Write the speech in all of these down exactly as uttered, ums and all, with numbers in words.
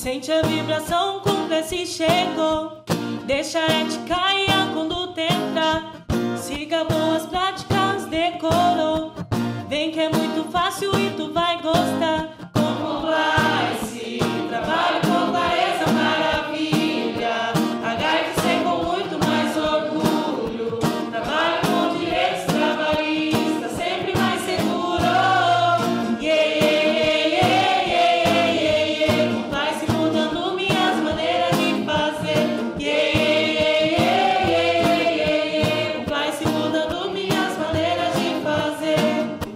Sente a vibração, complice chegou. Deixa a ética e a conduta entrar. Siga boas práticas, decorou. Vem que é muito fácil e tu vai gostar. Com compliance, trabalho com clareza, maravilha. H F C com muito mais orgulho. Trabalho com direitos trabalhistas, sempre mais seguro. Yeah, yeah, yeah, yeah, yeah, yeah. Compliance mudando minhas maneiras de fazer. Yeah, yeah, yeah, yeah, yeah, yeah. Compliance mudando minhas maneiras de fazer.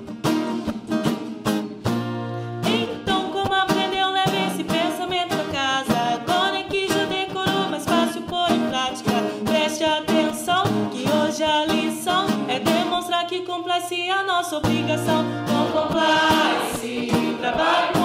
Então, como aprendeu, leve esse pensamento a casa. Agora que já decorou, mais fácil pôr em prática. Preste atenção, que hoje a lição é demonstrar que compliance é a nossa obrigação. Com compliance, trabalho com